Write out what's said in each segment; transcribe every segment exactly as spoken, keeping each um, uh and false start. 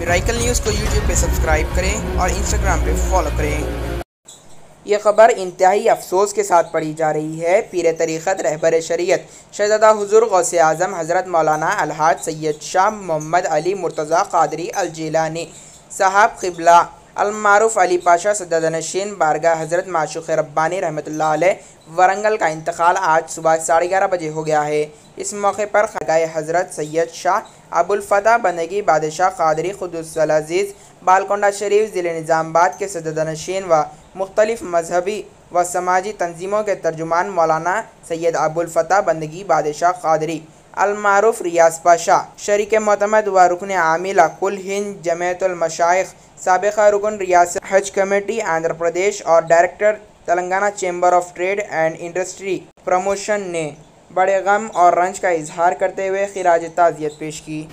میرائکل news کو YouTube پہ subscribe کریں اور انسٹاگرام پہ فالو کریں۔ یہ خبر انتہائی افسوس کے ساتھ پڑھی جا رہی ہے۔ پیر طریقت رہبر شریعت شہزادہ حضور غوث اعظم حضرت مولانا الحاج سید شاہ محمد علی مرتضیٰ قادری الجیلانی صاحب قبلہ المعروف علی پاشا سجادہ نشین بارگاہ حضرت معشوق ربانی رحمۃ اللہ علیہ ورنگل کا انتقال آج صبح ساڑھے گیارہ بجے ہو گیا ہے۔ اس موقع پر خانقاہ حضرت سید شاہ ابوالفتح بندگی بادشاہ قادری قدس العزیز بالکنڈہ شریف ضلع نظام آباد کے سجادہ نشین و مختلف مذہبی و سماجی تنظیموں کے ترجمان مولانا سید ابوالفتح بندگی بادشاہ قادری المعروف ریاض پاشا شریک معتمد و رکن عاملہ کل ہند جمعیت المشائخ سابقہ رکن ریاست حج کمیٹی آندھرا پردیش اور director Telangana chamber of trade and industry promotion نے بڑے غم اور رنج کا اظہار کرتے ہوئے خراج تعزیت پیش کی۔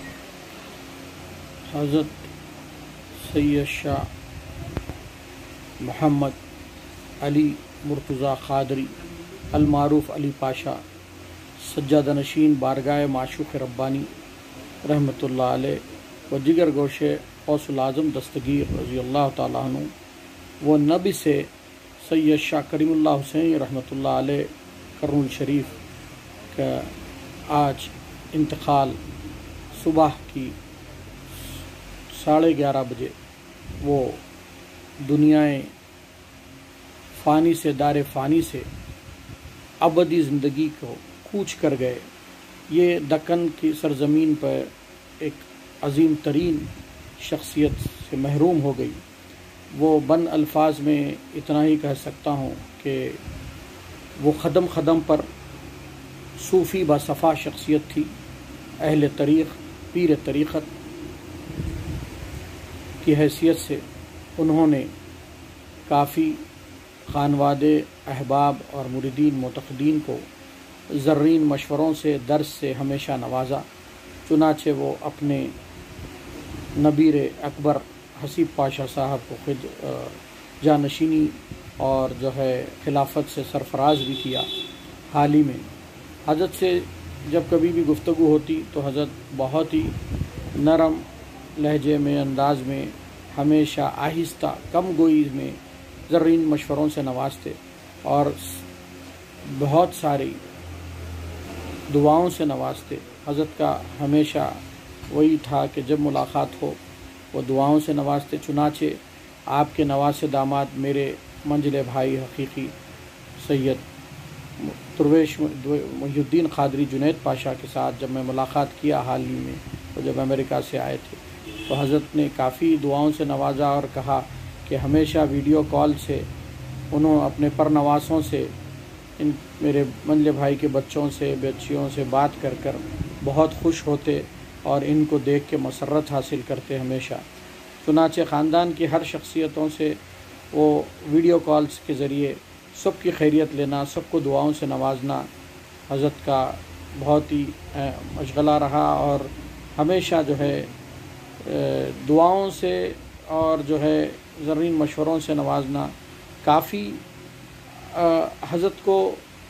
حضرت سید شاہ محمد علی مرتضیٰ قادری المعروف علی پاشا سجادہ نشین بارگاہ معشوق ربانی رحمۃ اللہ علیہ و دیگر گوشے غوث العظم دستگیر رضی اللہ تعالیٰ عنہ و نبی سے سید شاہ کریم اللہ حسین رحمۃ اللہ علیہ کرنول شریف کا آج انتقال صبح کی ساڑھے گیارہ بجے وہ دنیائے فانی سے دار فانی سے ابدی زندگی کو کوچ کر گئے۔ یہ دکن کی سرزمین پر ایک عظیم ترین شخصیت سے محروم ہو گئی۔ وہ بند الفاظ میں اتنا ہی کہہ سکتا ہوں کہ وہ قدم قدم پر صوفی باصفا شخصیت تھی۔ اہل طریق پیر طریقت کی حیثیت سے انہوں نے کافی خانوادے احباب اور مریدین معتقدین کو زرین مشوروں سے درس سے ہمیشہ نوازا۔ چنانچہ وہ اپنے نبیر اکبر حسیب پاشا صاحب کو خود جانشینی اور جو ہے خلافت سے سرفراز بھی کیا۔ حال ہی میں حضرت سے جب کبھی بھی گفتگو ہوتی تو حضرت بہت ہی نرم لہجے میں انداز میں ہمیشہ آہستہ کم گوئی میں زرین مشوروں سے نوازتے اور بہت ساری دعاؤں سے نوازتے۔ حضرت کا ہمیشہ وہی تھا کہ جب ملاقات ہو وہ دعاؤں سے نوازتے۔ چنانچہ آپ کے نواسے داماد میرے منجلے بھائی حقیقی سید درویش محی الدین قادری جنید پاشا کے ساتھ جب میں ملاقات کیا حال ہی میں، وہ جب امریکہ سے آئے تھے تو حضرت نے کافی دعاؤں سے نوازا اور کہا کہ ہمیشہ ویڈیو کال سے انہوں اپنے پرنواسوں سے ان میرے منجلے بھائی کے بچوں سے بچیوں سے بات کر کر بہت خوش ہوتے اور ان کو دیکھ کے مسرت حاصل کرتے ہمیشہ۔ چنانچہ خاندان کی ہر شخصیتوں سے وہ ویڈیو کالز کے ذریعے سب کی خیریت لینا، سب کو دعاؤں سے نوازنا حضرت کا بہت ہی مشغلہ رہا، اور ہمیشہ جو ہے دعاؤں سے اور جو ہے زرین مشوروں سے نوازنا کافی حضرت کو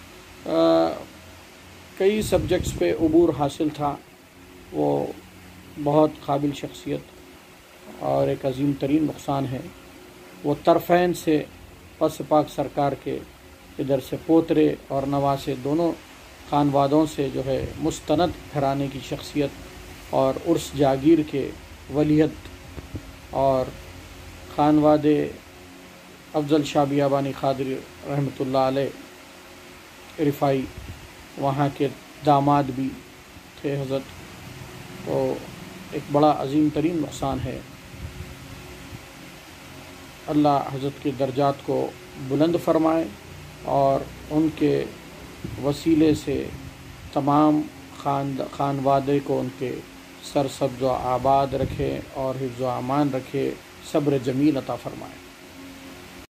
کئی سبجیکٹس پہ عبور حاصل تھا۔ وہ بہت قابل شخصیت اور ایک عظیم ترین نقصان ہے۔ وہ طرفین سے پس پاک سرکار کے ادھر سے پوترے اور نواسے دونوں خانوادوں سے جو ہے مستند گھرانے کی شخصیت اور عرس جاگیر کے ولیت اور خانوادے افضل شاہ بیابانی قادری رحمۃ اللہ علیہ رفائی وہاں کے داماد بھی تھے حضرت، تو ایک بڑا عظیم ترین نقصان ہے۔ اللہ حضرت کے درجات کو بلند فرمائے اور ان کے وسیلے سے تمام خانوادے کو ان کے سرسبز و آباد رکھے اور حفظ و امان رکھے، صبر جمیل عطا فرمائے۔